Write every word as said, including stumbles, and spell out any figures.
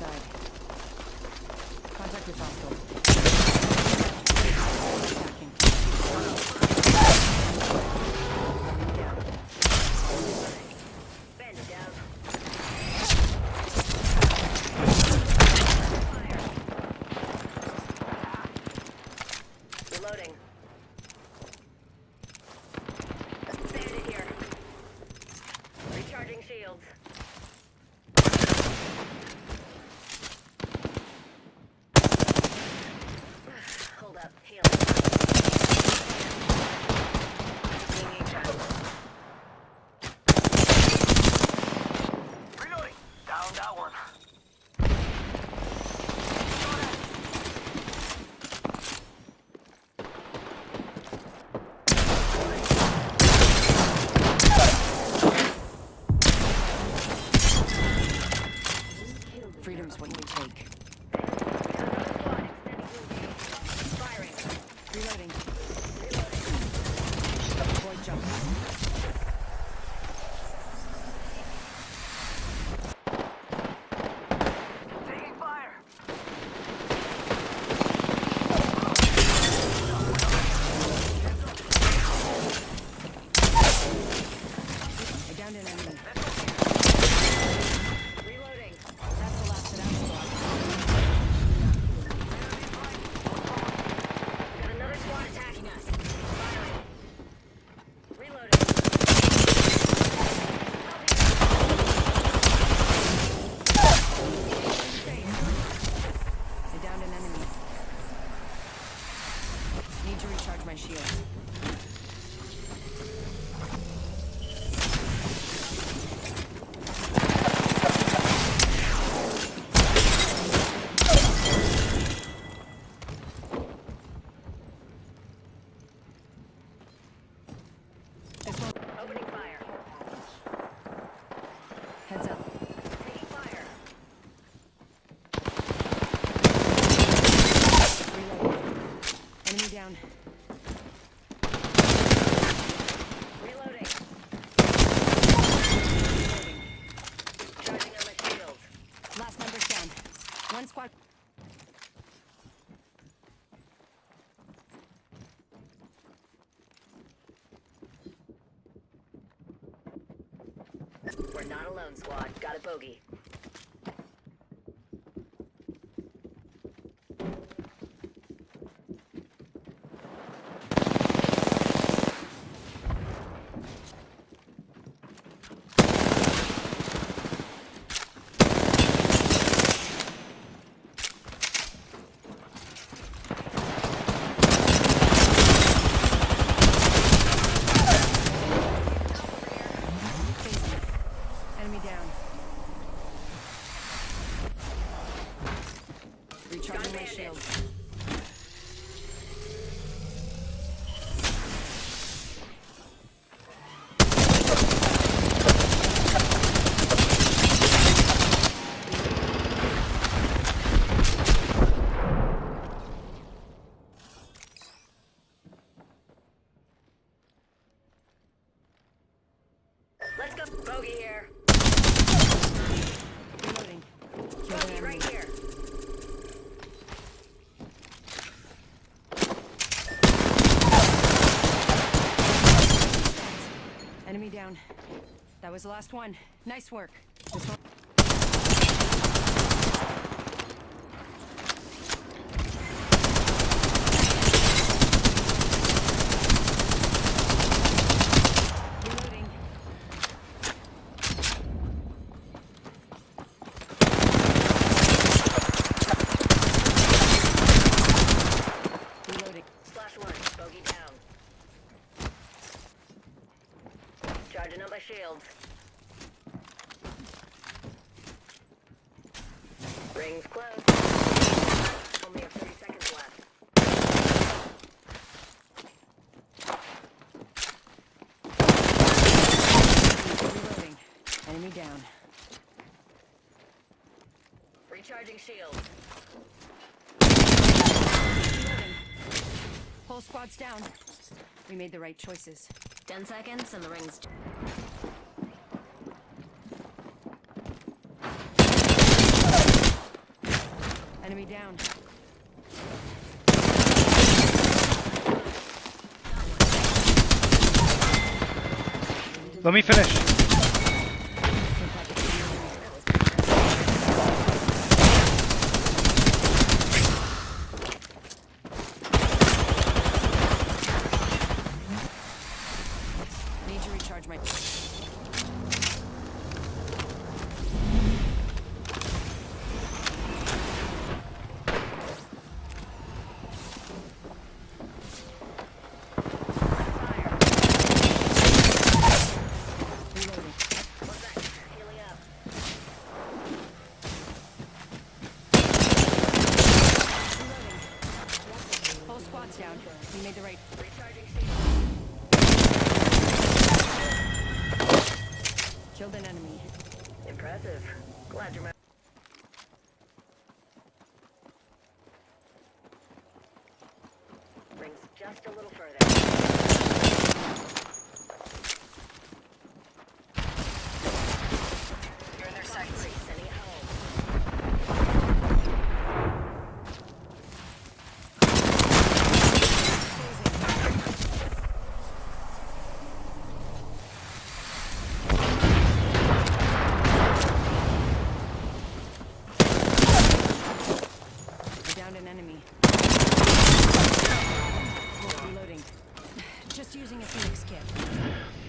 side. Contact with hostile. Attacking. Down. Bandit down. Fire. Reloading. Bandit here. Recharging shields. Hold up. Healing. Swinging down. Reloading. Down that one. Freedom's what you take. Firing. Reloading. Reloading. Boy jump. Taking fire. I downed an enemy. Reloading. That's the last of that squad. Got another squad attacking us. Firing. Reloading. I downed an enemy. Need to recharge my shield. This one. Opening fire. Heads up. Taking fire. Reloading. Enemy down. Reloading. Charging on my shield. Last member's down. One squad. We're not alone, squad. Got a bogey. Enemy down. Recharging my bandit. shield. Let's go. Bogey here. Reloading. Killed an Bogey enemy. right here. Enemy down. That was the last one. Nice work. This one. Reloading. Reloading. Splash one. Bogey down. Charging on my shield. Rings close. Only have thirty seconds left. Reloading. Enemy down. Recharging shield. Reloading. Whole squad's down. We made the right choices. Ten seconds and the rings. Enemy down. Let me finish. Need to recharge my. Whole squad's down. We made the right. Killed an enemy. Impressive. Glad you're. Brings just a little further. You're in their sights. Sending it home. We downed an enemy. Reloading. Just using a Phoenix kit.